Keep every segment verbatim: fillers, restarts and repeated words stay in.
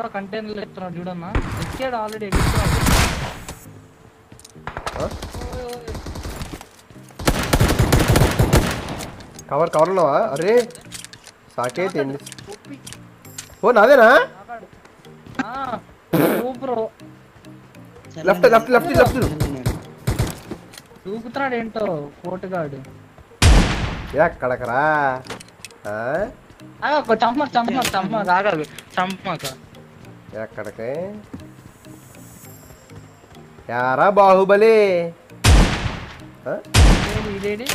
ఎవడో కంటైనర్లు ఎత్తున్నాడు చూడన్నా. ఎక్కాడు ఆల్రెడీ ఎగురుతున్నాడు. కవర్ కవర్ ఉన్నావా? అరే సాకేత్ ఏంది? ఓ నాదేనా? లెఫ్ట్ లెఫ్ట్ లెఫ్ట్ లెఫ్ట్ దూకుతున్నాడు ఏంటో కోటుగాడు. ఎక్కడకరా? చంపమాక చంపమాక చంపమాక ఆగాలి చంపమాక. ఎక్కడికి యారా బాహుబలి? ఇదేంటి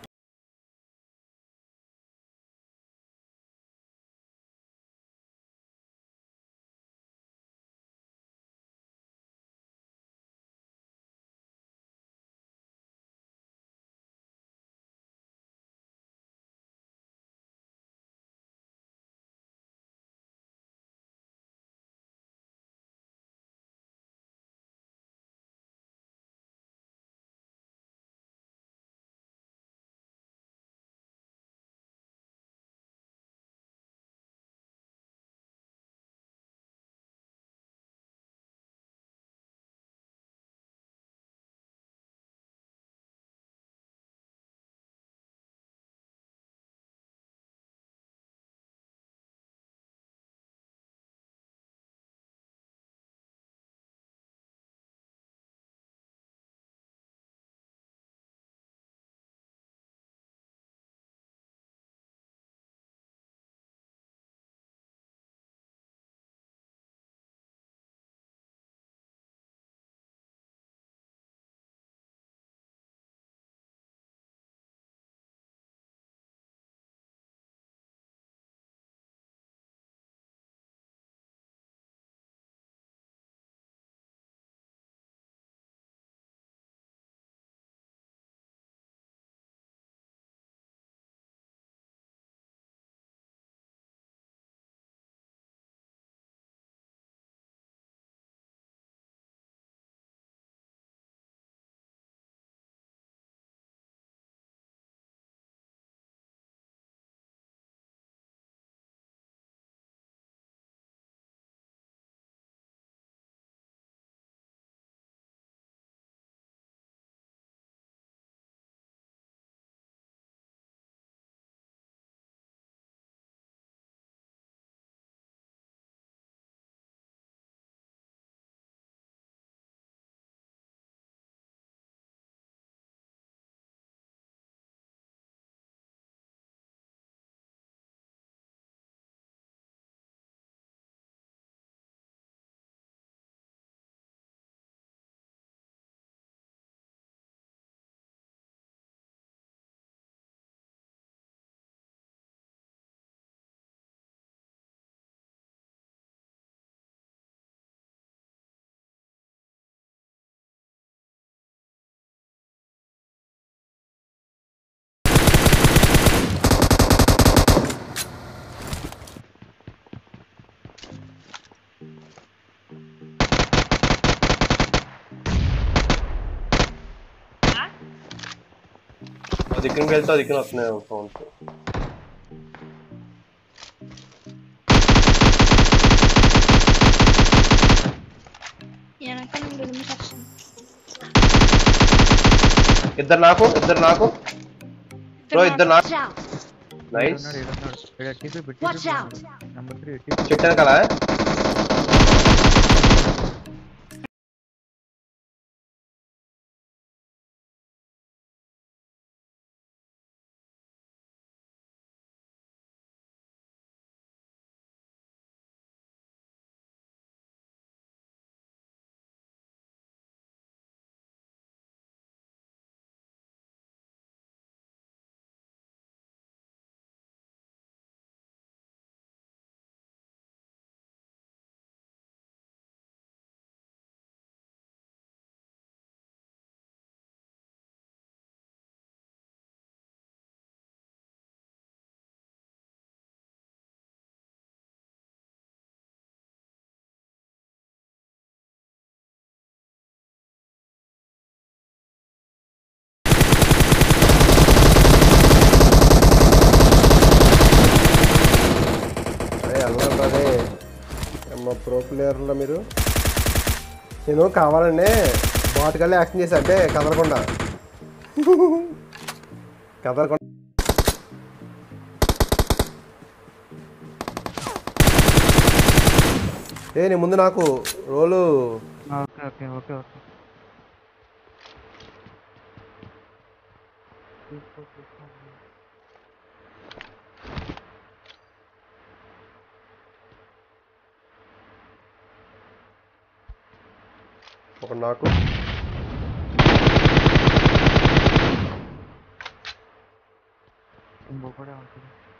దిక్కున వెళ్తే ఆ దిక్కున వస్తున్నాయి సౌండ్స్. ఇద్దరు నాకు ఇద్దరు నాకు బ్రో ఇద్దరు నాకు. నైస్. చెట్టాను కదా. ప్రో ప్లేయర్లో మీరు. నేను కావాలనే బాటుకల్లా యాక్షన్ చేశా అంటే కదలకుండా కదలకుండా ఏ నీ ముందు నాకు రోలు. ఓకే ఓకే ఓకే ఓకే ఒక నాకు ఇంకొకటే ఉంటుంది.